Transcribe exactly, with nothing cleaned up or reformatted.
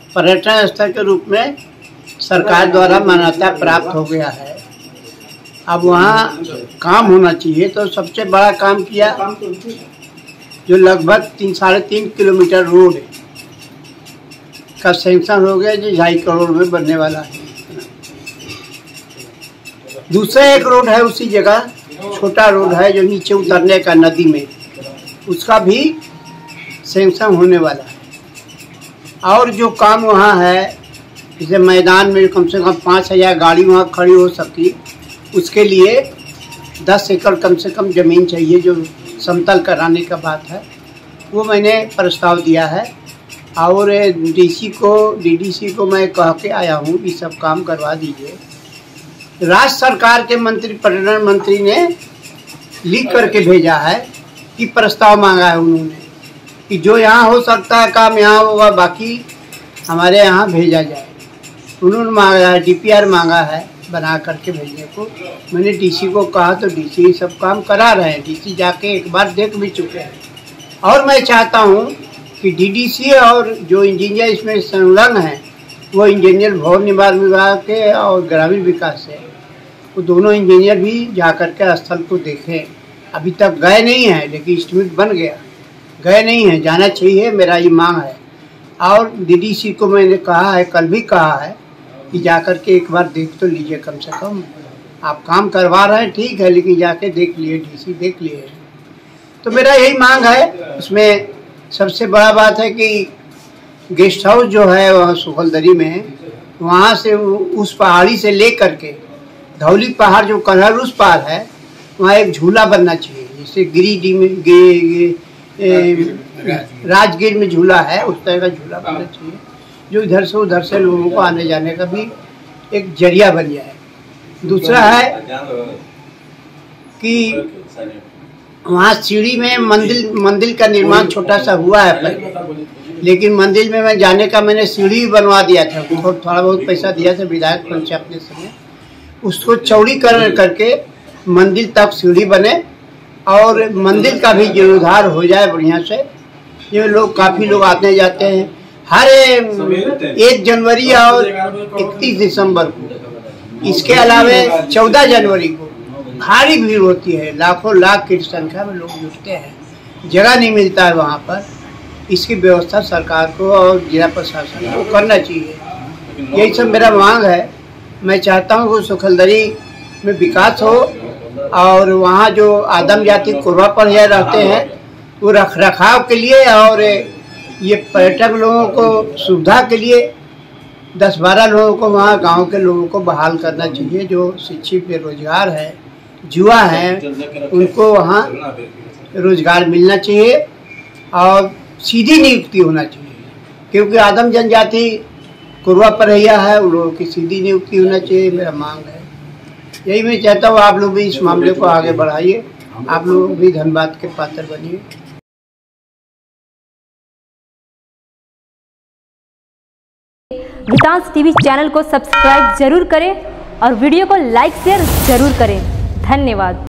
पर्यटन स्थल के रूप में सरकार द्वारा मान्यता प्राप्त हो गया है। अब वहाँ काम होना चाहिए, तो सबसे बड़ा काम किया जो लगभग तीन साढ़े तीन किलोमीटर रोड का सैंक्शन हो गया, जो ढाई करोड़ में बनने वाला है। दूसरा एक रोड है उसी जगह, छोटा रोड है जो नीचे उतरने का नदी में, उसका भी सैंक्शन होने वाला है। और जो काम वहाँ है, जैसे मैदान में कम से कम पाँच हज़ार गाड़ी वहाँ खड़ी हो सकती, उसके लिए दस एकड़ कम से कम ज़मीन चाहिए, जो समतल कराने का बात है, वो मैंने प्रस्ताव दिया है। और डीसी को डीडीसी को मैं कह के आया हूँ कि सब काम करवा दीजिए। राज्य सरकार के मंत्री, पर्यटन मंत्री ने लिख करके भेजा है कि प्रस्ताव मांगा है उन्होंने कि जो यहाँ हो सकता है काम यहाँ होगा, बाकी हमारे यहाँ भेजा जाए। उन्होंने मांगा है, डीपीआर मांगा है बना करके भेजने को। मैंने डीसी को कहा तो डीसी सब काम करा रहे हैं। डीसी जाके एक बार देख भी चुके हैं। और मैं चाहता हूँ कि डीडीसी और जो इंजीनियर इसमें संलग्न हैं, वो इंजीनियर भवन निर्माण विभाग के और ग्रामीण विकास से, वो दोनों इंजीनियर भी जा कर के स्थल को देखें। अभी तक गए नहीं हैं, लेकिन एस्टीमेट बन गया, गए नहीं हैं, जाना चाहिए, मेरा ये मांग है। और डीडीसी को मैंने कहा है, कल भी कहा है कि जाकर के एक बार देख तो लीजिए, कम से कम आप काम करवा रहे हैं ठीक है, लेकिन जाके देख लिए, डीसी देख लिए। तो मेरा यही मांग है। उसमें सबसे बड़ा बात है कि गेस्ट हाउस जो है वहाँ सुखलदरी में, वहाँ से उस पहाड़ी से ले करके धौली पहाड़ जो कलहर उस पार है, वहाँ एक झूला बनना चाहिए। जैसे गिरिडीह में गे, गे, राजगीर में झूला है, उस तरह का झूला बनना चाहिए, जो इधर से उधर से लोगों को आने जाने का भी एक जरिया बन जाए। दूसरा है कि वहाँ सीढ़ी में मंदिर मंदिर का निर्माण छोटा सा हुआ है पहले, लेकिन मंदिर में मैं जाने का मैंने सीढ़ी बनवा दिया था, थोड़ा बहुत पैसा दिया था विधायक फंड से अपने समय। उसको चौड़ीकरण करके मंदिर तक सीढ़ी बने और मंदिर का भी जीर्णोद्धार हो जाए बढ़िया से। ये लोग काफ़ी लोग आते जाते हैं हर एक जनवरी और इकतीस दिसंबर को। इसके अलावा चौदह जनवरी को भारी भीड़ होती है, लाखों लाख की संख्या में लोग जुटते हैं, जगह नहीं मिलता है वहाँ पर। इसकी व्यवस्था सरकार को और जिला प्रशासन को करना चाहिए। यही सब मेरा मांग है। मैं चाहता हूँ कि सुखलदरी में विकास हो और वहाँ जो आदम जाति कुर्बा पर रहते हैं, वो रख रखाव के लिए और ये पर्यटक लोगों को सुविधा के लिए दस बारह लोगों को, वहाँ गांव के लोगों को बहाल करना चाहिए। जो शिक्षित बेरोजगार है, युवा हैं, उनको वहाँ रोजगार मिलना चाहिए और सीधी नियुक्ति होना चाहिए, क्योंकि आदम जनजाति कुर्बा परैया है, उन लोगों की सीधी नियुक्ति होना चाहिए, मेरा मांग है। यही मैं चाहता हूँ आप लोग भी इस मामले को आगे बढ़ाइए, आप लोग भी धन्यवाद के पात्र बनिए। गीतांश टीवी चैनल को सब्सक्राइब जरूर करें और वीडियो को लाइक शेयर जरूर करें। धन्यवाद।